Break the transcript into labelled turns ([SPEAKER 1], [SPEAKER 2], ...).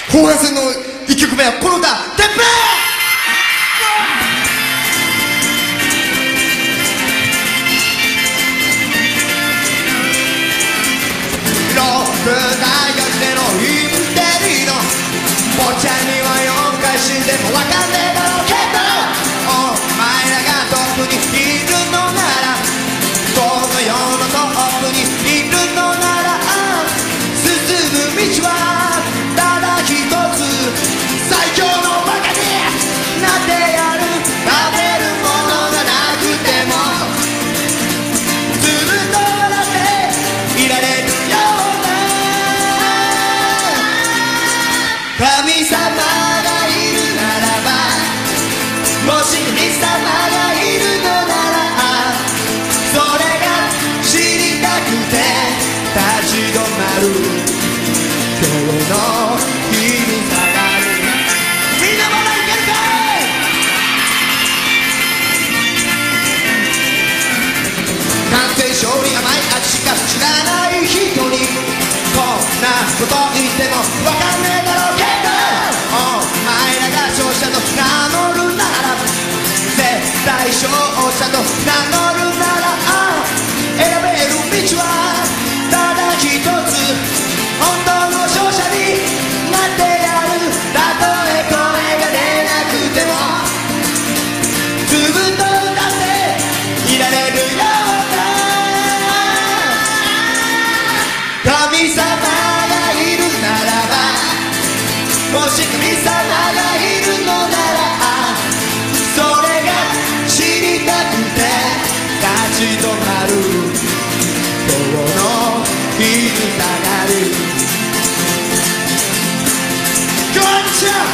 [SPEAKER 1] 後半戦の1曲目はこの歌「てっぺん」。6代4でのインテリの坊ちゃんには4回死んでもわかんねえだろうけど、お前らがトップにいるのなら、この世のトップにいるのなら、進む道はただ一つ、最強のバカになってやる。食べるものがなくてもずっと笑っていられるような神様がいるならば、もし神様がいるのなら、それが知りたくて立ち止まる。今日の日に下がる。みんなまだいけるかい。完全勝利が前味しか知らない人にこんなこと言ってもわかんねえだろうけど、お前らが勝者と名乗るなら、絶対勝者と名乗るなら、選べる道はただ一つ、本当の勝者になってやる。たとえ声が出なくてもずっと歌っていられるような神様がいるならば、もし神様がいるのなら、それが知りたくて立ち止まる。今日の日に下がる。Gotcha!